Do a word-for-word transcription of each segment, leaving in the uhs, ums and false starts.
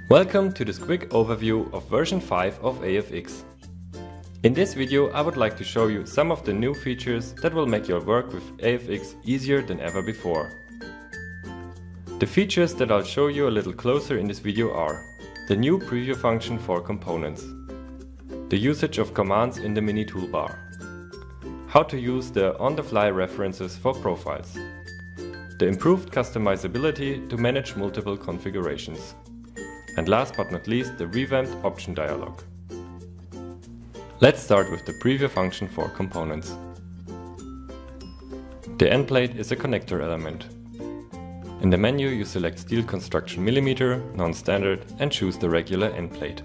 Welcome to this quick overview of version five of A F X. In this video I would like to show you some of the new features that will make your work with A F X easier than ever before. The features that I'll show you a little closer in this video are the new preview function for components, the usage of commands in the mini toolbar, how to use the on-the-fly references for profiles, the improved customizability to manage multiple configurations, and last but not least, the revamped option dialog. Let's start with the preview function for components. The Endplate is a connector element. In the menu you select Steel Construction Millimeter, Non-Standard and choose the regular Endplate.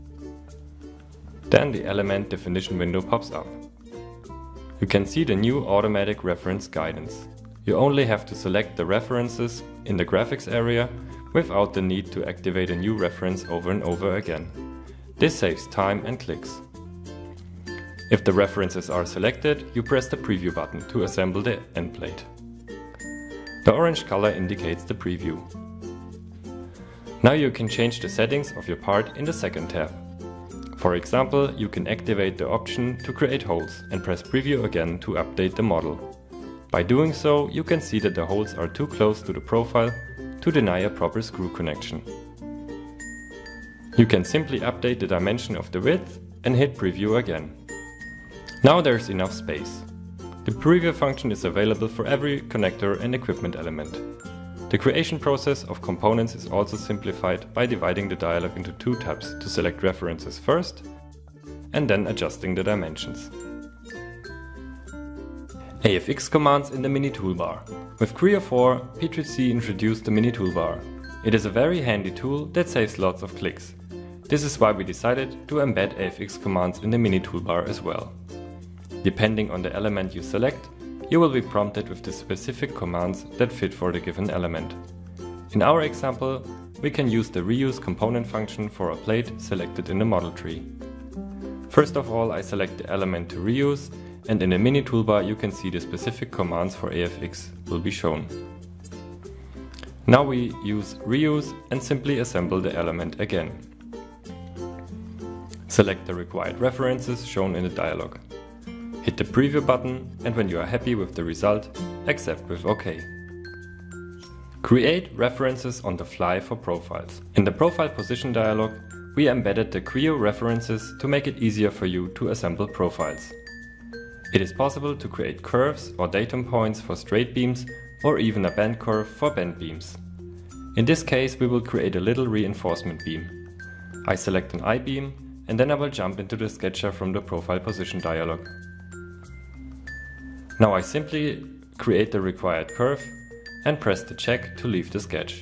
Then the element definition window pops up. You can see the new automatic reference guidance. You only have to select the references in the graphics area without the need to activate a new reference over and over again. This saves time and clicks. If the references are selected, you press the preview button to assemble the endplate. The orange color indicates the preview. Now you can change the settings of your part in the second tab. For example, you can activate the option to create holes and press preview again to update the model. By doing so, you can see that the holes are too close to the profile to deny a proper screw connection. You can simply update the dimension of the width and hit preview again. Now there's enough space. The preview function is available for every connector and equipment element. The creation process of components is also simplified by dividing the dialog into two tabs to select references first and then adjusting the dimensions. A F X commands in the mini toolbar. With Creo four, P three C introduced the mini toolbar. It is a very handy tool that saves lots of clicks. This is why we decided to embed A F X commands in the mini toolbar as well. Depending on the element you select, you will be prompted with the specific commands that fit for the given element. In our example, we can use the reuse component function for a plate selected in the model tree. First of all, I select the element to reuse, and in the mini toolbar you can see the specific commands for A F X will be shown. Now we use reuse and simply assemble the element again. Select the required references shown in the dialog. Hit the preview button and when you are happy with the result, accept with OK. Create references on the fly for profiles. In the profile position dialog, we embedded the Creo references to make it easier for you to assemble profiles. It is possible to create curves or datum points for straight beams or even a bend curve for bend beams. In this case we will create a little reinforcement beam. I select an I-beam and then I will jump into the sketcher from the profile position dialog. Now I simply create the required curve and press the check to leave the sketch.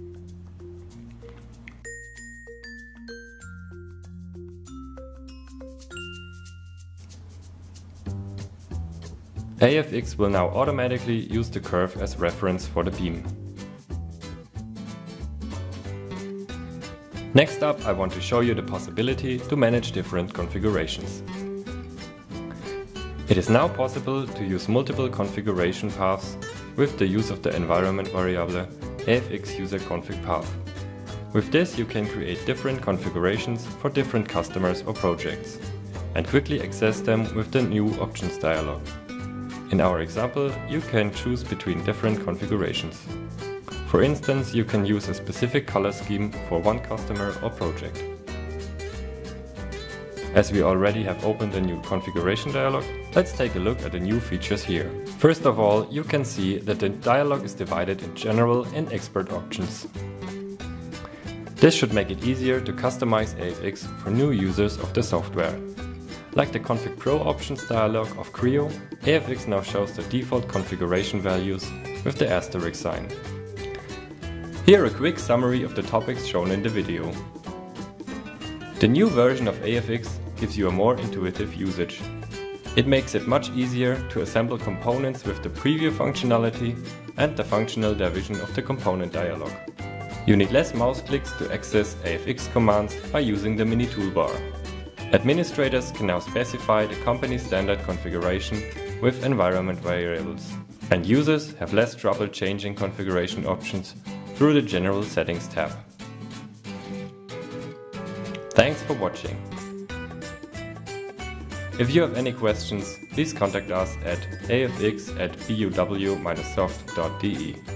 A F X will now automatically use the curve as reference for the beam. Next up, I want to show you the possibility to manage different configurations. It is now possible to use multiple configuration paths with the use of the environment variable A F X user config path. With this you can create different configurations for different customers or projects and quickly access them with the new options dialog. In our example, you can choose between different configurations. For instance, you can use a specific color scheme for one customer or project. As we already have opened a new configuration dialog, let's take a look at the new features here. First of all, you can see that the dialog is divided in general and expert options. This should make it easier to customize A F X for new users of the software. Like the Config Pro options dialog of Creo, A F X now shows the default configuration values with the asterisk sign. Here a quick summary of the topics shown in the video. The new version of A F X gives you a more intuitive usage. It makes it much easier to assemble components with the preview functionality and the functional division of the component dialog. You need less mouse clicks to access A F X commands by using the mini toolbar. Administrators can now specify the company standard configuration with environment variables, and users have less trouble changing configuration options through the General Settings tab. Thanks for watching. If you have any questions, please contact us at a f x at b u w dash soft dot d e.